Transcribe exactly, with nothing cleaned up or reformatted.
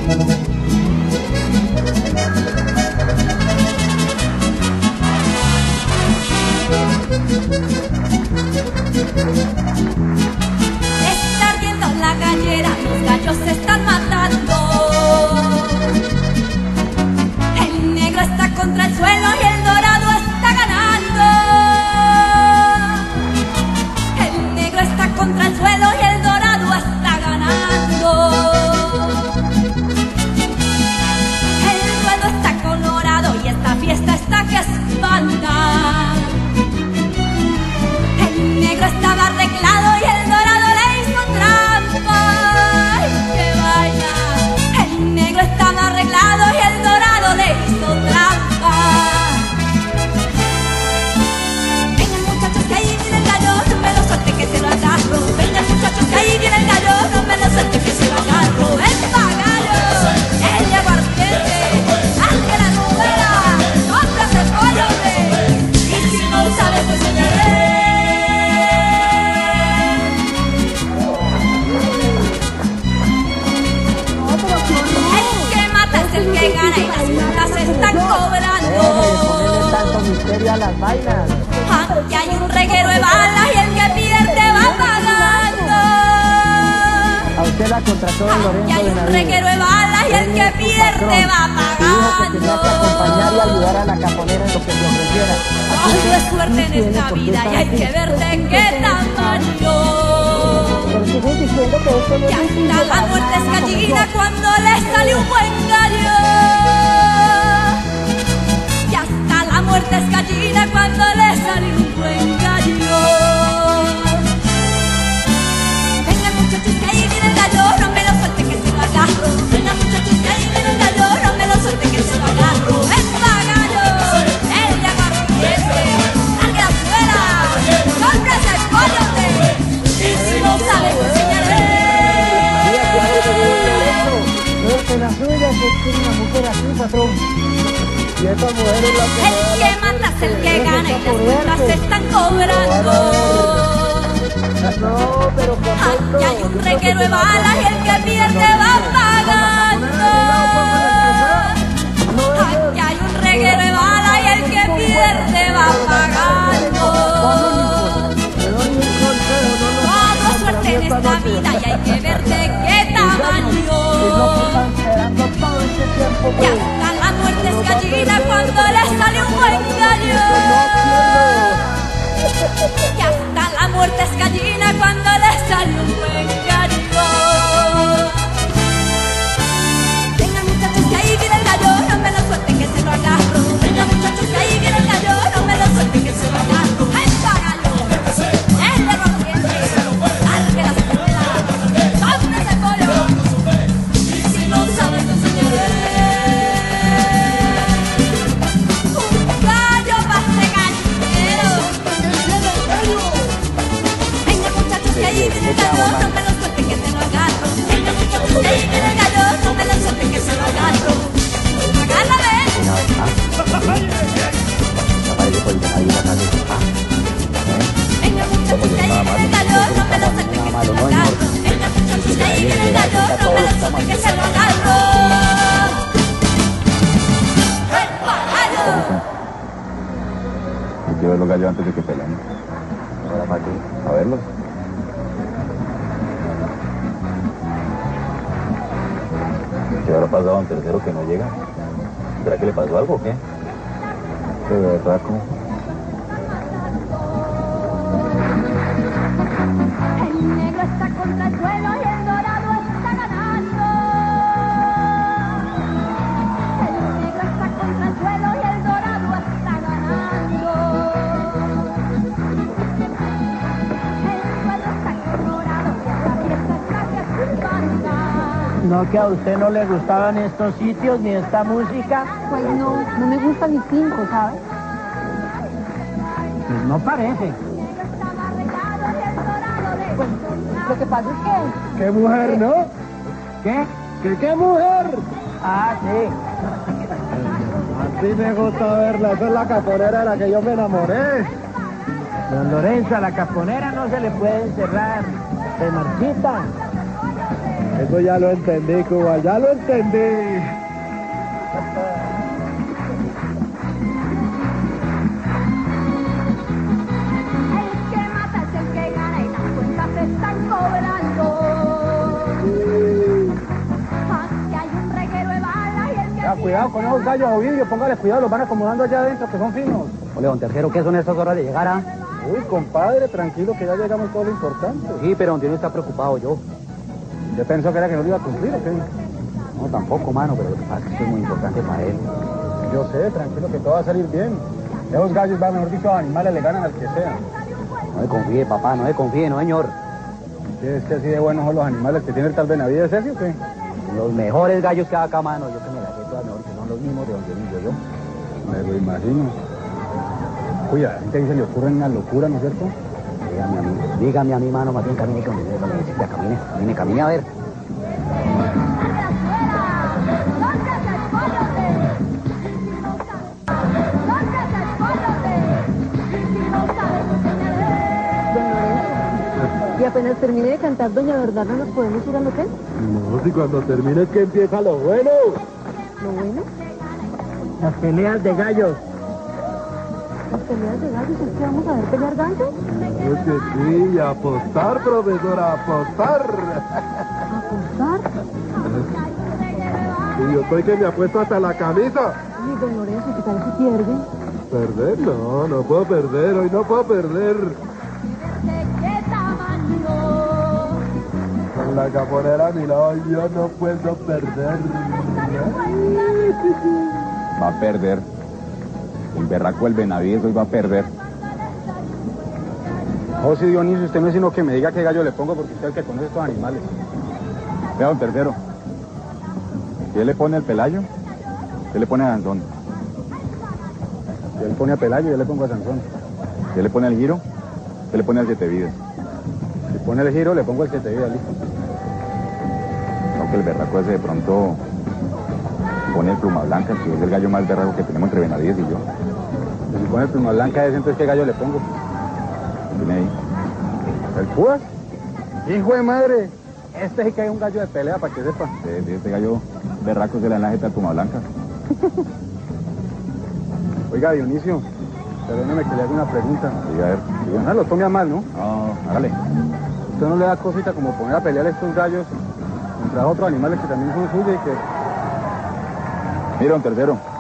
Está ardiendo la gallera, los gallos se están matando. El negro está contra el suelo y el dorado está ganando. El negro está contra el suelo y el dorado está ganando. El duelo está colorado y esta fiesta está que espanta. El negro estaba arreglado y el dorado le hizo trampa. ¡Ay, qué vaina! El negro estaba arreglado y el dorado le hizo trampa. Vengan muchachos que ahí viene el gallo, no me lo suelte que se lo agarro. Vengan muchachos que ahí viene el gallo, no me lo suelte que se lo agarro. ¡Epa, gallo! ¡El de aguardiente! ¡Al que la novela! ¡Cómprase el pollo! Y si no sabes, pues enseñaré. El que gana y las cuentas se están cobrando. Ponerle tanto misterio a las vainas. Aquí hay un reguero de balas y el que pierde va pagando. A usted la contrató el Lorenzo Aquí hay de un Navío. reguero de balas y el que pierde va Dijo que tenía que acompañar y pagando. ayudar a la caponera en lo que se ofreciera. Ay, no es suerte en esta vida y hay que ver de qué tamaño. Pero siguen diciendo que esto no Ya es difícil. está la muerte es gallina cuando le sale un buen gallo. Ya está la muerte es gallina cuando le sale un buen gallo. Vengan muchachos que ahí viene el gallo, no me lo suelte que se lo agarro. Vengan muchachos que ahí viene el gallo, no me lo suelte que se lo agarro. ¡Epa, gallo! ¡El de aguardiente! ¡Largue la suela! ¡Cómprase el pollote! Y si no sabe, pues enseñaré. Que la suya que tiene una mujer así, patrón. Y esa mujer es la que... El que mata es el que gana y las cuentas se están cobrando. No, pero Aquí hay un reguero de balas y el que pierde va pagando. Aquí hay un reguero de balas y el que pierde va pagando. Todo suerte en esta vida y hay que ver de qué tamaño. Ya está la muerte es gallina cuando le sale un buen gallo. Ya está la muerte es gallina cuando le sale un buen gallo. Vengan muchachos que ahí viene el gallo, no me lo suelten que se lo agarro. Vengan muchachos que ahí viene el gallo, no me lo suelten que se lo agarro. ¡Epa, gallo! ¡El de aguardiente! ¡Largue la suela! ¡Cómprase el pollo! Y si no saben, pues enseñaré. Un gallo para este gallinero. Vengan muchachos que ahí viene el gallo, no me lo suelten que se lo agarro. Vengan muchachos que ahí viene el gallo, no me lo suelten que se lo agarro. ¡Agárrame! Venga muchachos que ahí viene el gallo, no me lo suelten que se lo agarro. Venga muchachos que ahí viene el gallo, no me lo suelten que se lo agarro. ¡Epa, gallo! Hay que ver los gallos antes de que peleen. Ahora para qué, a verlos. ¿Qué habrá pasado a un tercero que no llega? ¿Será que le pasó algo o qué? De verdad, ¿cómo? El negro está contra el suelo y el dorado está ganando. El negro está contra el suelo y el dorado está ganando. El suelo está colorado y la fiesta está que se banda. No, que a usted no le gustaban estos sitios ni esta música. Pues no, no me gusta ni cinco, ¿sabes? Pues no parece. Pues lo que pasa es que... ¿Qué mujer, no? ¿Qué? ¿Qué qué mujer? Ah, sí. Así me gusta verla, esa es la caponera de la que yo me enamoré. Don Lorenzo, a la caponera no se le puede encerrar, se marchita. Eso ya lo entendí, Cuba, ya lo entendí. El que mata es el que gana y las cuentas se están cobrando. Aquí hay un reguero de balas y el que... Ya, cuidado con esos gallos, Ovidio, póngale cuidado, los van acomodando allá adentro, que son finos. Ole, don Tercero, ¿qué son estas horas de llegar a...? Uy, compadre, tranquilo, que ya llegamos todo lo importante. Sí, pero don Dino está preocupado yo. Yo pensó que era que no lo iba a cumplir, ¿o qué? No, tampoco, mano, pero lo que pasa es que esto es muy importante para él. Yo sé, tranquilo, que todo va a salir bien. Esos gallos, va, mejor dicho, animales le ganan al que sea. No me confíe, papá, no me confíe, no, señor. ¿Sí, es que así de buenos son los animales que tiene el tal Benavides ese, o qué? Los mejores gallos que hay acá, mano, yo que me las sé todas mejor, que son los mismos de don Dionisio, yo. Me lo imagino. Uy, a la gente ahí se le ocurren una locura, ¿no es cierto? Dígame a mí, dígame a mí, mano, más bien camine con dinero, necesita, camine, camine, camine a ver. Y apenas termine de cantar Doña Verdad, ¿no nos podemos ir al hotel? No, si cuando termine es que empieza lo bueno. ¿Lo bueno? Las peleas de gallos. ¿Las peleas de gallos? ¿Es que vamos a ver pelear gallos? Es que sí, y apostar, profesora, apostar. ¿Apostar? Y yo estoy que me apuesto hasta la camisa. Ay, don Lorenzo, ¿qué tal si pierde? ¿Perder? No, no puedo perder, hoy no puedo perder. Con la caponera a mi lado, yo no puedo perder. Va a perder. El berraco, el Benavides, hoy va a perder. José Dionisio, usted no es sino que me diga qué gallo le pongo porque usted es el que conoce estos animales. Vea, don Tercero. Si él le pone el Pelayo, él le pone a Danzón. Si él pone a Pelayo, yo le pongo a Sansón. Si él le pone el Giro, él le pone al Siete Vidas. Si pone el Giro, le pongo el Siete Vidas, listo. Aunque el berraco ese de pronto pone el Pluma Blanca, que es el gallo más berraco que tenemos entre Benavides y yo. Si pone el Pluma Blanca ese, entonces ¿qué gallo le pongo? Tiene ahí. ¿El Púas? ¡Hijo de madre! Este sí que hay un gallo de pelea, para que sepa. De, de este gallo berraco se le da la jeta al Pluma Blanca. Oiga, Dionisio, perdóneme que le haga una pregunta. Diga, a ver, diga. No lo tome a mal, ¿no? No, hágale. ¿Usted no le da cosita como poner a pelear a estos gallos contra otros animales que también son suyos y que... Mira, don Tercero,